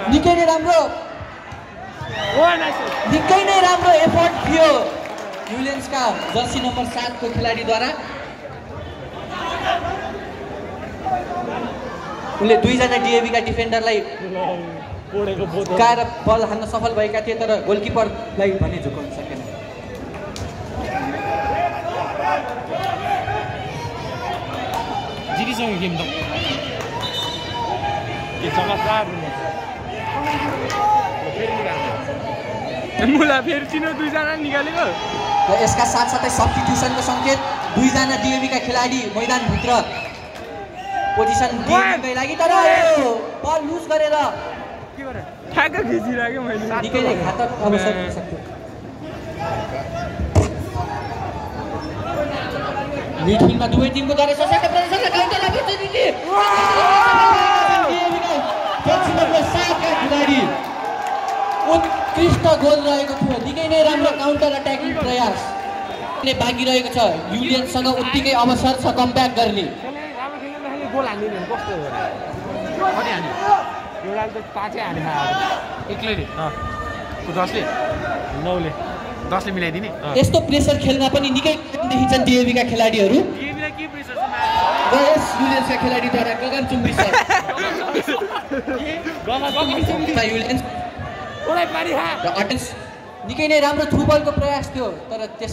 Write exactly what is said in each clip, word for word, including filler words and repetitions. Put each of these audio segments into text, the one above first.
निकै नै राम्रो निकै नै राम्रो एफर्ट थियो न्युल्यान्ड्सका जर्सी नम्बर सात को खेलाडीद्वारा। उनले दुईजना डिएबी का डिफेन्डरलाई काएर बल हान्न सफल भएका थिए तर गोलकिपरलाई भने झुकाउन सकेन। जितिसक्यो गेम त के चमत्कार मुला फेरि चिनो दुईजना निकालेको र यसका साथसाथै सब्स्टिट्युसनको सङ्केत दुईजना डिएबी का खेलाडी मैदानभित्र पोजिसन दिनकै लागि तर बल लुज गरेर के गरे ठ्याक्क खिचिराख्यो मैले निकै नै घातक अवसर हुन सक्यो। मिडफिल्डमा दुवै टिमको द्वारा सशक्त प्रदर्शन र काउन्टर अपर्चुनिटी जर्सी नम्बर सात का खेलाडी उत्कृष्ट गोल रहेको थियो। निकै नै राम्रो काउन्टर अट्याकिङ प्रयासले बाँकी रहेको छ। न्युल्यान्ड्ससँग उत्तिकै अवसर छ कमब्याक गर्ने। गोल हान्दिनु कस्तो हो कति हान्यो एउटा त पाँचै हाने एक्लैले अँ दसले नौले दसले मिलाइदिने। यस्तो प्रेसर खेल्न पनि निकै देखिन्छन् डिएबी का खेलाडीहरू डिएबीलाई के प्रेसर छ र यस न्युल्यान्ड्सका खेलाडीद्वारा गगन चुम्बी छ न्युल्यान्ड्स ओलाई पारी खा र अटेन्स निकै नै राम्रो थ्रु बलको प्रयास थियो तर त्यस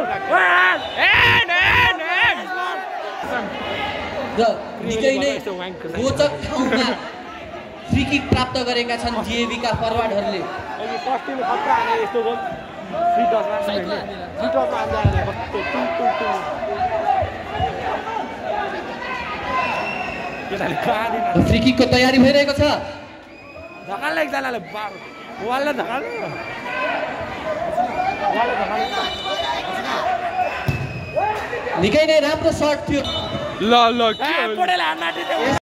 र निकै नै रोचक ठाउँमा फ्री किक प्राप्त गरेका छन् डिएबी का फरवार्डहरूले। अनि कस्टिल खतरा हाने यस्तो गोल फ्री टचमा फ्री टचमा हान्दा कस्तो टुङ टुङ टुङ केटाले कादिन फ्री किकको तयारी भइरहेको छ। धकाल्ला एकजनाले वालले धकाल्नु वालले धकाल्नु निकै नै राम्रो सर्ट थियो। ल ल के